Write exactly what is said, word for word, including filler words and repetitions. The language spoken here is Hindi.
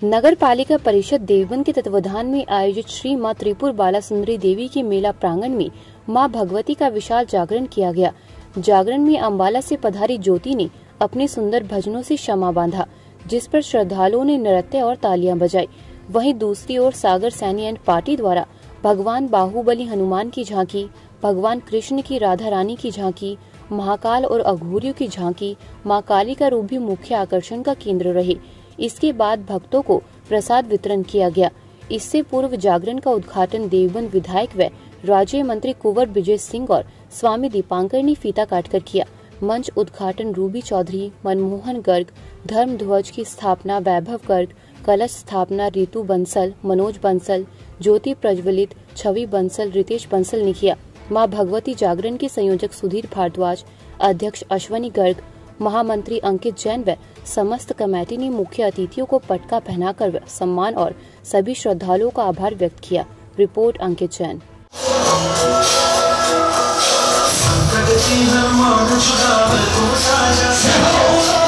नगर पालिका परिषद देवबंद के तत्वाधान में आयोजित श्री माँ त्रिपुर बाला सुंदरी देवी के मेला प्रांगण में माँ भगवती का विशाल जागरण किया गया। जागरण में अम्बाला से पधारी ज्योति ने अपने सुंदर भजनों से क्षमा बांधा, जिस पर श्रद्धालुओं ने नृत्य और तालियां बजाई। वहीं दूसरी ओर सागर सैनी एंड पार्टी द्वारा भगवान बाहुबली हनुमान की झांकी, भगवान कृष्ण की राधा रानी की झांकी, महाकाल और अघोरियों की झांकी, माँ काली का रूप भी मुख्य आकर्षण का केंद्र रहे। इसके बाद भक्तों को प्रसाद वितरण किया गया। इससे पूर्व जागरण का उद्घाटन देवबंद विधायक व राज्य मंत्री कुंवर विजय सिंह और स्वामी दीपांकर ने फीता काटकर किया। मंच उद्घाटन रूबी चौधरी, मनमोहन गर्ग, धर्म ध्वज की स्थापना वैभव गर्ग, कलश स्थापना रितु बंसल, मनोज बंसल, ज्योति प्रज्वलित, छवि बंसल, रितेश बंसल ने किया। मां भगवती जागरण के संयोजक सुधीर भारद्वाज, अध्यक्ष अश्वनी गर्ग, महामंत्री अंकित जैन व समस्त कमेटी ने मुख्य अतिथियों को पटका पहनाकर सम्मान और सभी श्रद्धालुओं का आभार व्यक्त किया। रिपोर्ट अंकित जैन।